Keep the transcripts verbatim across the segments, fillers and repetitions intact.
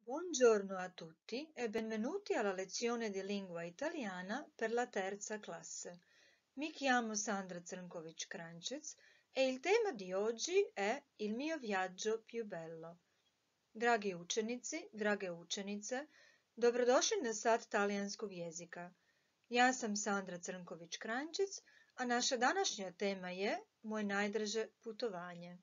Buongiorno a tutti e benvenuti alla lezione di lingua italiana per la terza classe. Mi chiamo Sandra Crnković-Kranjec e il tema di oggi è il mio viaggio più bello. Dragi učenici, drage učenice, dobrodošli na sat talijanskog jezika. Ja sam Sandra Crnković-Kranjec, a naša današnja tema je moje najdraže putovanje.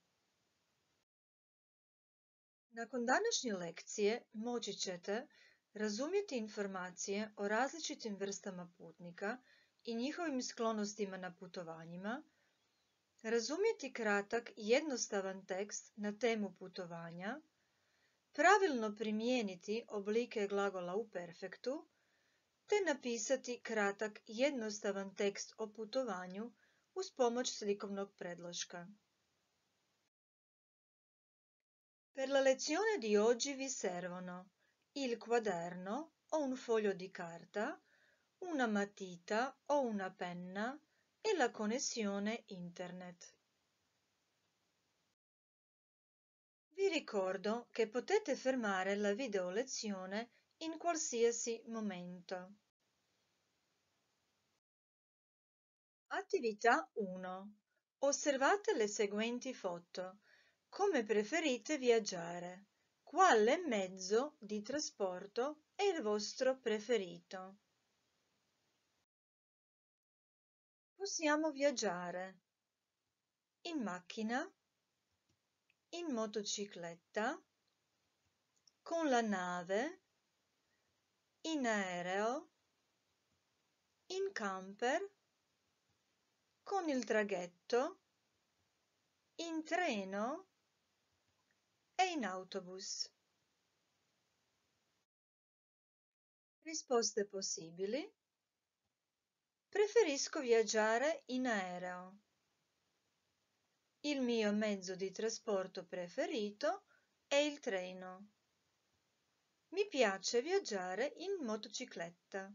Nakon današnje lekcije moći ćete razumjeti informacije o različitim vrstama putnika i njihovim sklonostima na putovanjima, razumjeti kratak i jednostavan tekst na temu putovanja, pravilno primijeniti oblike glagola u perfektu, te napisati kratak i jednostavan tekst o putovanju uz pomoć slikovnog predloška. Per la lezione di oggi vi servono il quaderno o un foglio di carta, una matita o una penna e la connessione internet. Vi ricordo che potete fermare la video lezione in qualsiasi momento. Attività uno. Osservate le seguenti foto. Come preferite viaggiare? Quale mezzo di trasporto è il vostro preferito? Possiamo viaggiare in macchina, in motocicletta, con la nave, in aereo, in camper, con il traghetto, in treno e in autobus. Risposte possibili. Preferisco viaggiare in aereo. Il mio mezzo di trasporto preferito è il treno. Mi piace viaggiare in motocicletta.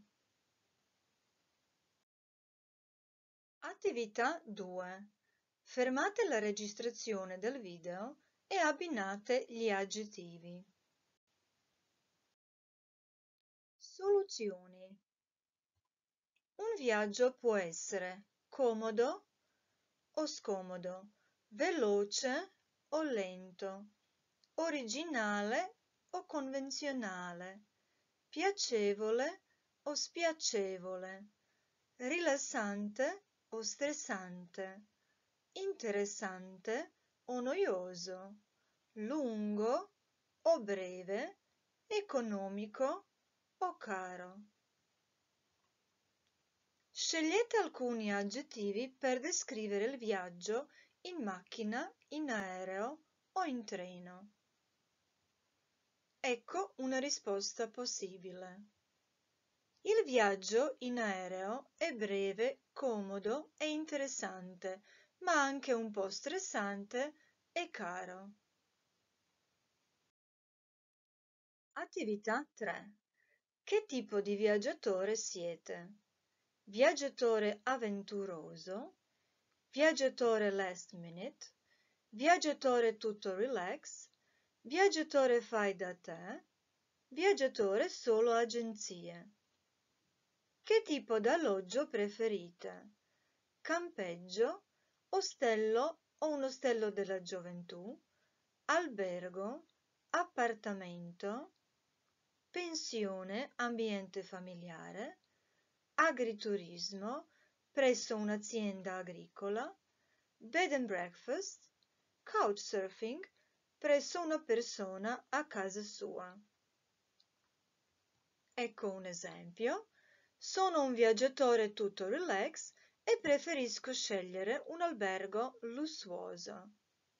Attività due. Fermate la registrazione del video e abbinate gli aggettivi. Soluzioni. Un viaggio può essere comodo o scomodo, veloce o lento, originale o convenzionale, piacevole o spiacevole, rilassante o stressante, interessante o noioso, lungo o breve, economico o caro. Scegliete alcuni aggettivi per descrivere il viaggio in macchina, in aereo o in treno. Ecco una risposta possibile. Il viaggio in aereo è breve, comodo e interessante, ma anche un po' stressante e caro. Attività tre. Che tipo di viaggiatore siete? Viaggiatore avventuroso, viaggiatore last minute, viaggiatore tutto relax, viaggiatore fai da te, viaggiatore solo agenzie. Che tipo d'alloggio preferite? Campeggio, ostello o un ostello della gioventù, albergo, appartamento, pensione, ambiente familiare, agriturismo presso un'azienda agricola, bed and breakfast, couchsurfing presso una persona a casa sua. Ecco un esempio. Sono un viaggiatore tutto relax e preferisco scegliere un albergo lussuoso.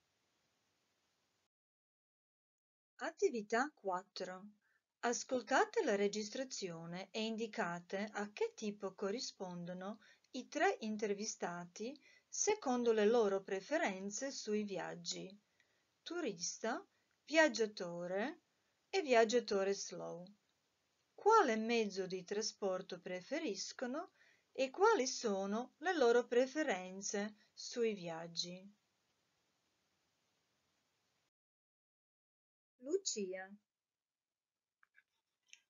Attività quattro. Ascoltate la registrazione e indicate a che tipo corrispondono i tre intervistati secondo le loro preferenze sui viaggi: turista, viaggiatore e viaggiatore slow. Quale mezzo di trasporto preferiscono e quali sono le loro preferenze sui viaggi? Lucia.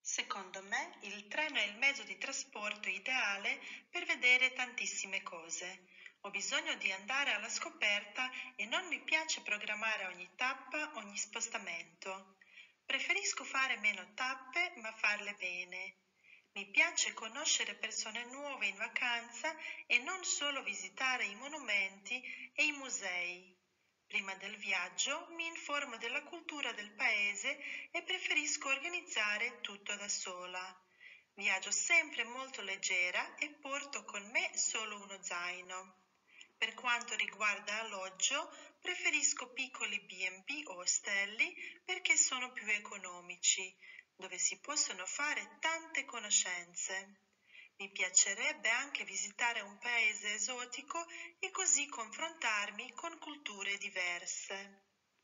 Secondo me il treno è il mezzo di trasporto ideale per vedere tantissime cose. Ho bisogno di andare alla scoperta e non mi piace programmare ogni tappa, ogni spostamento. Preferisco fare meno tappe, ma farle bene. Mi piace conoscere persone nuove in vacanza e non solo visitare i monumenti e i musei. Prima del viaggio mi informo della cultura del paese e preferisco organizzare tutto da sola. Viaggio sempre molto leggera e porto con me solo uno zaino. Per quanto riguarda alloggio, preferisco piccoli B and B o ostelli perché sono più economici, dove si possono fare tante conoscenze. Mi piacerebbe anche visitare un paese esotico e così confrontarmi con culture diverse.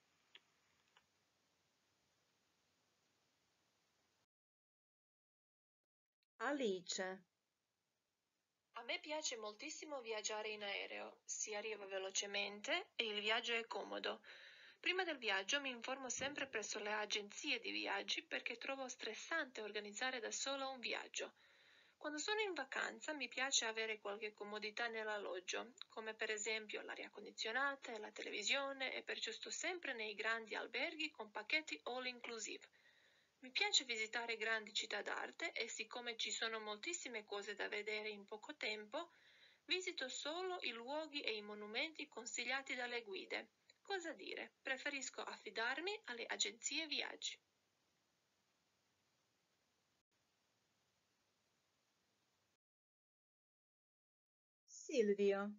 Alice. A me piace moltissimo viaggiare in aereo, si arriva velocemente e il viaggio è comodo. Prima del viaggio mi informo sempre presso le agenzie di viaggi perché trovo stressante organizzare da sola un viaggio. Quando sono in vacanza mi piace avere qualche comodità nell'alloggio, come per esempio l'aria condizionata, la televisione e perciò sto sempre nei grandi alberghi con pacchetti all inclusive. Mi piace visitare grandi città d'arte e siccome ci sono moltissime cose da vedere in poco tempo, visito solo i luoghi e i monumenti consigliati dalle guide. Cosa dire? Preferisco affidarmi alle agenzie viaggi. Silvio.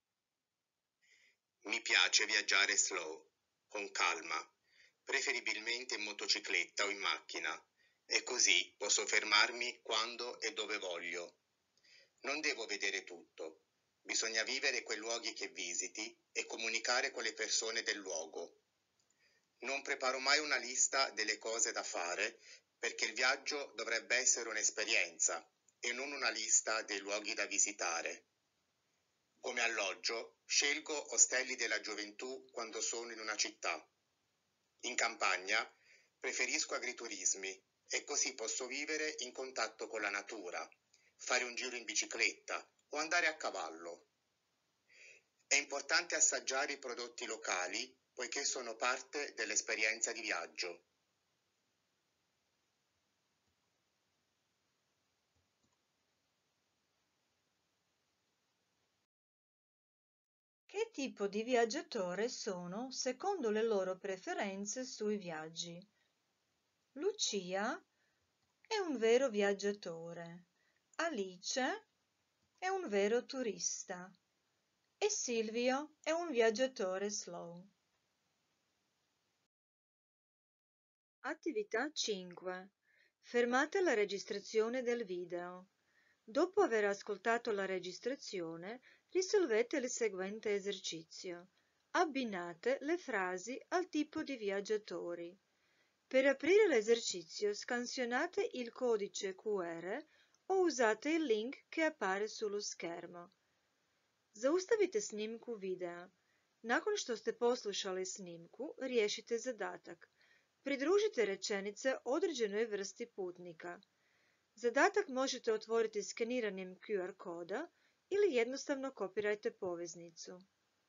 Mi piace viaggiare slow, con calma, preferibilmente in motocicletta o in macchina, e così posso fermarmi quando e dove voglio. Non devo vedere tutto, bisogna vivere quei luoghi che visiti e comunicare con le persone del luogo. Non preparo mai una lista delle cose da fare perché il viaggio dovrebbe essere un'esperienza e non una lista dei luoghi da visitare. Come alloggio, scelgo ostelli della gioventù quando sono in una città. In campagna, preferisco agriturismi e così posso vivere in contatto con la natura, fare un giro in bicicletta o andare a cavallo. È importante assaggiare i prodotti locali poiché sono parte dell'esperienza di viaggio. Che tipo di viaggiatore sono secondo le loro preferenze sui viaggi? Lucia è un vero viaggiatore, Alice è un vero turista e Silvio è un viaggiatore slow. Attività cinque. Fermate la registrazione del video. Dopo aver ascoltato la registrazione, risolvete il seguente esercizio. Abbinate le frasi al tipo di viaggiatori. Per aprire l'esercizio scansionate il codice Q R o usate il link che appare sullo schermo. Zaustavite snimku videa. Nakon što ste poslušali snimku, riješite zadatak. Pridružite rečenice određenoj vrsti putnika. Zadatak možete otvoriti skeniranjem Q R koda ili jednostavno kopirajte poveznicu.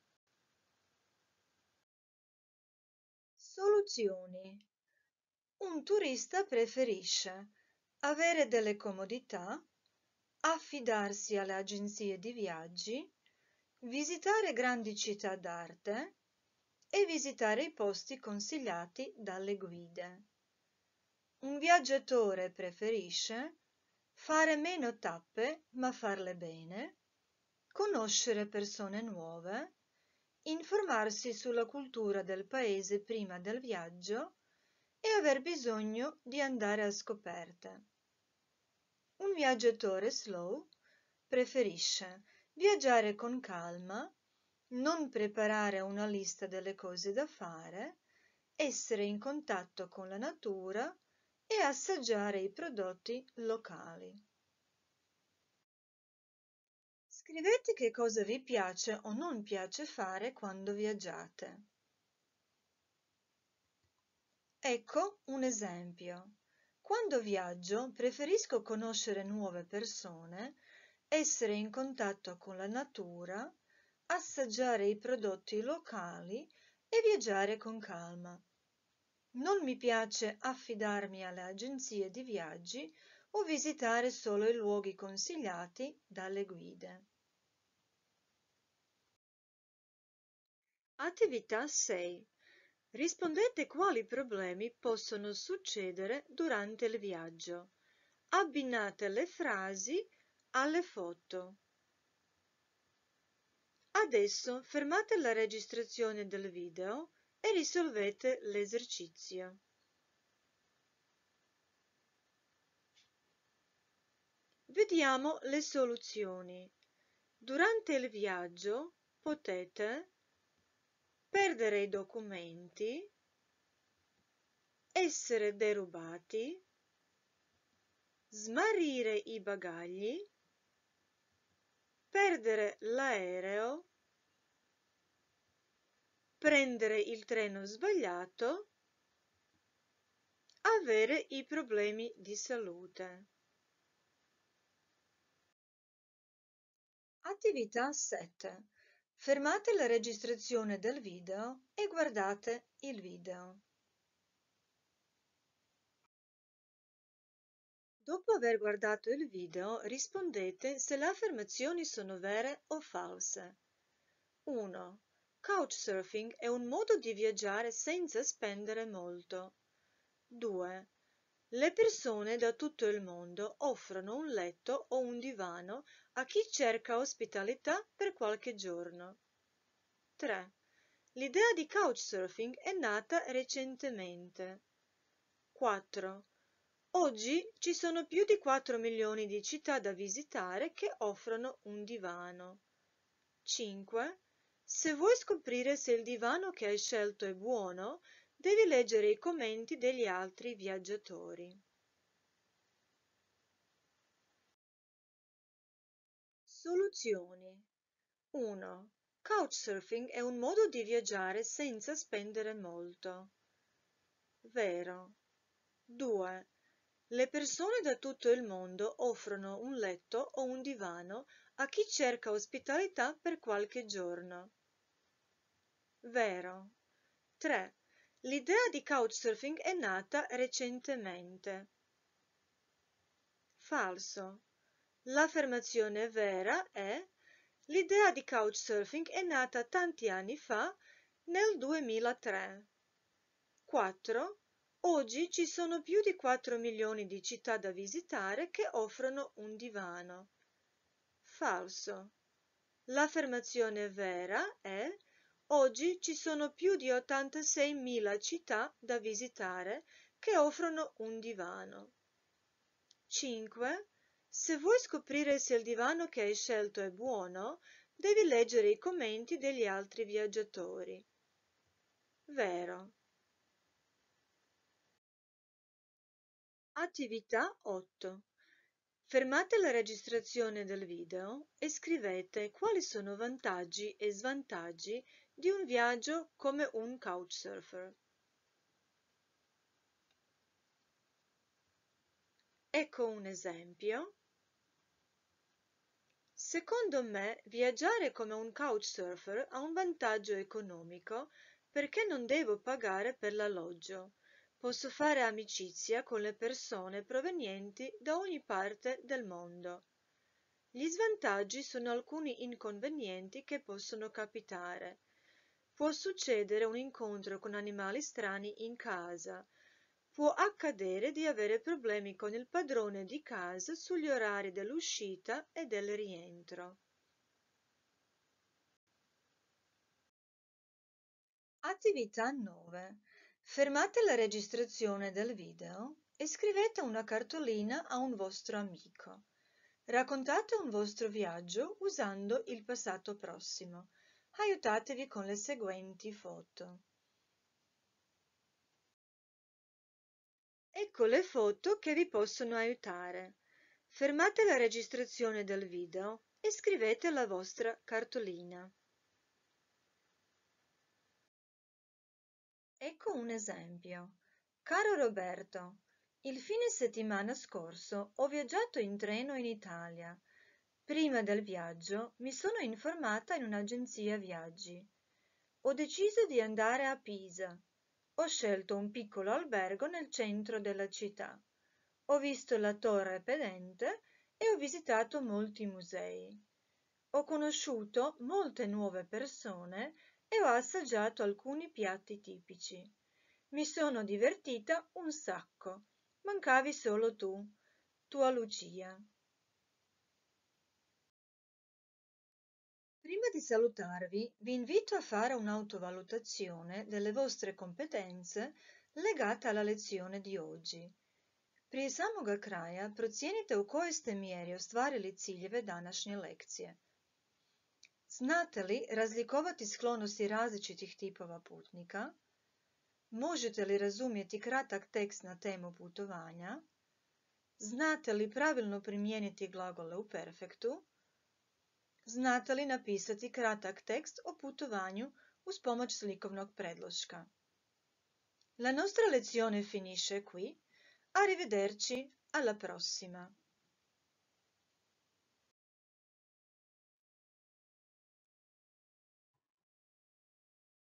Soluzioni. Un turista preferisce avere delle comodità, affidarsi alle agenzie di viaggi, visitare grandi città d'arte e visitare i posti consigliati dalle guide. Un viaggiatore preferisce fare meno tappe ma farle bene, conoscere persone nuove, informarsi sulla cultura del paese prima del viaggio e aver bisogno di andare a scoperte. Un viaggiatore slow preferisce viaggiare con calma, non preparare una lista delle cose da fare, essere in contatto con la natura e assaggiare i prodotti locali. Scrivete che cosa vi piace o non piace fare quando viaggiate. Ecco un esempio. Quando viaggio, preferisco conoscere nuove persone, essere in contatto con la natura, assaggiare i prodotti locali e viaggiare con calma. Non mi piace affidarmi alle agenzie di viaggi o visitare solo i luoghi consigliati dalle guide. Attività sei. Rispondete quali problemi possono succedere durante il viaggio. Abbinate le frasi alle foto. Adesso fermate la registrazione del video e risolvete l'esercizio. Vediamo le soluzioni. Durante il viaggio potete perdere i documenti, essere derubati, smarrire i bagagli, perdere l'aereo, prendere il treno sbagliato, avere i problemi di salute. Attività sette. Fermate la registrazione del video e guardate il video. Dopo aver guardato il video, rispondete se le affermazioni sono vere o false. uno. Couchsurfing è un modo di viaggiare senza spendere molto. due. Le persone da tutto il mondo offrono un letto o un divano a chi cerca ospitalità per qualche giorno. tre. L'idea di couchsurfing è nata recentemente. quattro. Oggi ci sono più di quattro milioni di città da visitare che offrono un divano. cinque. Se vuoi scoprire se il divano che hai scelto è buono, devi leggere i commenti degli altri viaggiatori. Soluzioni. uno. Couchsurfing è un modo di viaggiare senza spendere molto. Vero. due. Le persone da tutto il mondo offrono un letto o un divano a chi cerca ospitalità per qualche giorno. Vero. tre. L'idea di couchsurfing è nata recentemente. Falso. L'affermazione vera è: l'idea di couchsurfing è nata tanti anni fa, nel duemilatré. quattro. Oggi ci sono più di quattro milioni di città da visitare che offrono un divano. Falso. L'affermazione vera è: oggi ci sono più di ottantaseimila città da visitare che offrono un divano. cinque. Se vuoi scoprire se il divano che hai scelto è buono, devi leggere i commenti degli altri viaggiatori. Vero. Attività otto. Fermate la registrazione del video e scrivete quali sono vantaggi e svantaggi di un viaggio come un couchsurfer. Ecco un esempio. Secondo me, viaggiare come un couchsurfer ha un vantaggio economico perché non devo pagare per l'alloggio. Posso fare amicizia con le persone provenienti da ogni parte del mondo. Gli svantaggi sono alcuni inconvenienti che possono capitare. Può succedere un incontro con animali strani in casa. Può accadere di avere problemi con il padrone di casa sugli orari dell'uscita e del rientro. Attività nove. Fermate la registrazione del video e scrivete una cartolina a un vostro amico. Raccontate un vostro viaggio usando il passato prossimo. Aiutatevi con le seguenti foto. Ecco le foto che vi possono aiutare. Fermate la registrazione del video e scrivete la vostra cartolina. Ecco un esempio. Caro Roberto, Il fine settimana scorso ho viaggiato in treno in Italia. Prima del viaggio mi sono informata in un'agenzia viaggi. Ho deciso di andare a Pisa. Ho scelto un piccolo albergo nel centro della città. Ho visto la Torre Pedente e ho visitato molti musei. Ho conosciuto molte nuove persone e ho assaggiato alcuni piatti tipici. Mi sono divertita un sacco. Mancavi solo tu, tua Lucia. Prima di salutarvi, vi invito a fare un'autovalutazione delle vostre competenze legate alla lezione di oggi. Prije samoga kraja procijenite u kojoj ste mjeri ostvarili ciljeve današnje lekcije. Znate li razlikovati sklonosti različitih tipova putnika? Možete li razumjeti kratak tekst na temu putovanja? Znate li pravilno primijeniti glagole u perfektu? Znate li napisati kratak tekst o putovanju uz pomoć slikovnog predloška? La nostra lezione finisce qui. Arrivederci, alla prossima!